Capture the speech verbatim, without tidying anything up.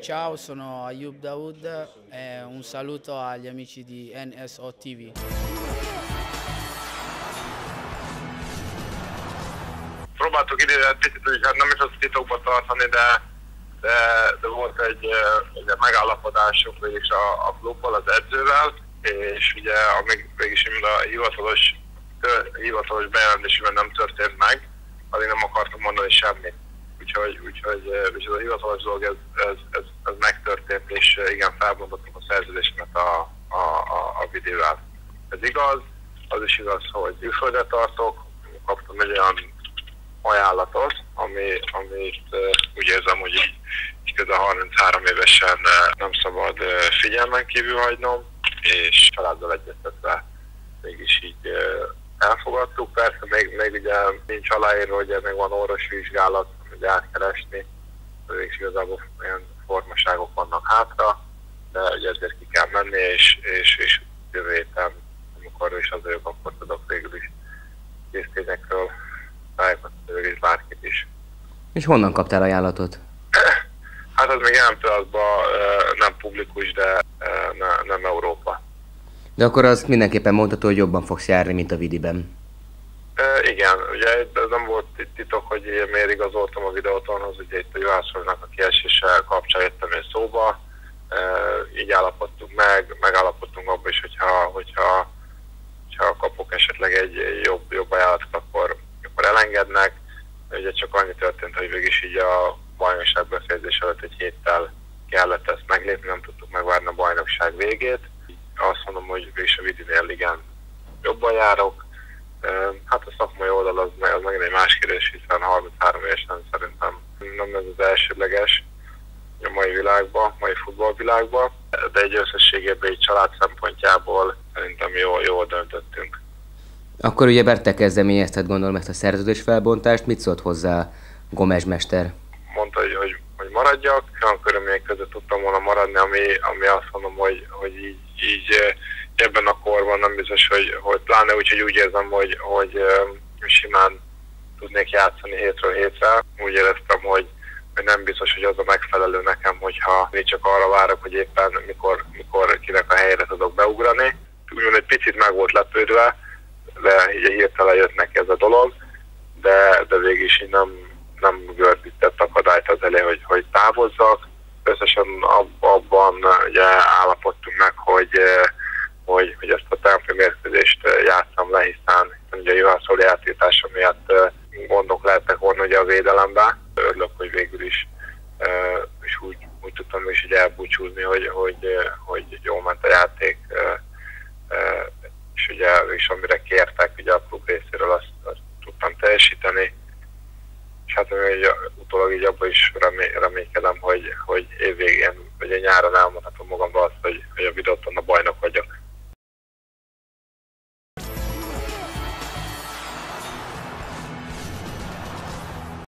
Ciao, sono Ayub Daoud e un saluto agli amici di N S O T V. Próbáltuk idén egy picit, hogy hát nem is azt titokba tartani, de, de, de volt egy, egy megállapodásunk végig a, a klubbal, az edzővel, és ugye amíg végig a hivatalos, hivatalos bejelentésében nem történt meg, addig nem akartam mondani semmit. Úgyhogy, úgyhogy, úgyhogy ez a hivatalos dolog, ez, ez, ez, ez megtörtént, és igen, felbontottam a szerződésemet a, a, a, a videóval. Ez igaz, az is igaz, hogy külföldre tartok, kaptam egy olyan ajánlatot, ami, amit uh, úgy érzem, hogy így, így közel harminchárom évesen uh, nem szabad uh, figyelmen kívül hagynom, és családdal egyeztetve mégis így uh, elfogadtuk. Persze még, még ugye nincs aláírva, hogy még van orvosvizsgálat, hogy át kell esni, és igazából olyan formaságok vannak hátra, de ugye ezért ki kell menni, és, és, és jövő héten, amikor is az vagyok, akkor tudok végül is késztényekről tájékoztatni is bárkit is. És honnan kaptál ajánlatot? Hát az még jelen pillanatban nem publikus, de ne, nem Európa. De akkor azt mindenképpen mondható, hogy jobban fogsz járni, mint a Vidiben. E, igen, ugye ez nem volt titok, hogy miért igazoltam a videótonhoz, ugye itt a Juhászolnak a kiesése kapcsán jöttem én szóba, e, így állapodtunk meg, megállapodtunk abban is, hogyha, hogyha, hogyha kapok esetleg egy jobb, jobb ajánlatot, akkor, akkor elengednek. Ugye csak annyi történt, hogy végig is így a bajnokság befejezés előtt egy héttel kellett ezt meglépni, nem tudtuk megvárni a bajnokság végét. Azt mondom, hogy végig a Vidinél igen jobban járok. Hát a szakmai oldal az, az megint egy más kérdés, hiszen harminchárom évesen szerintem nem ez az elsődleges a mai világban, mai futballvilágban, de egy összességében egy család szempontjából szerintem jól, jól döntöttünk. Akkor ugye te kezdeményezted, gondolom, ezt a szerződés felbontást, mit szólt hozzá Gomes mester? Mondta, hogy, hogy, hogy maradjak, olyan körülmények között tudtam volna maradni, ami, ami azt mondom, hogy, hogy így, így ebben a korban nem biztos, hogy, hogy pláne úgy, hogy úgy érzem, hogy, hogy simán tudnék játszani hétről hétre. Úgy éreztem, hogy, hogy nem biztos, hogy az a megfelelő nekem, hogyha én csak arra várok, hogy éppen mikor, mikor kinek a helyére tudok beugrani. Úgymond egy picit meg volt lepődve, de így hirtelen jött neki ez a dolog, de, de végig is így nem, nem gördített akadályt az elé, hogy, hogy távozzak. Összesen ab, abban ugye állapodtunk meg, hogy Hogy, hogy ezt a Templő mérkőzést játszam le, hiszen ugye a Juhászoli eltiltása miatt gondok lehetnek volna ugye a védelemben. Örülök, hogy végül is, és úgy, úgy tudtam is így elbúcsúzni, hogy, hogy, hogy jól ment a játék, és ugye és amire kértek ugye a klub részéről, azt, azt tudtam teljesíteni. És hát így, utólag így abban is remé, reménykedem, hogy, hogy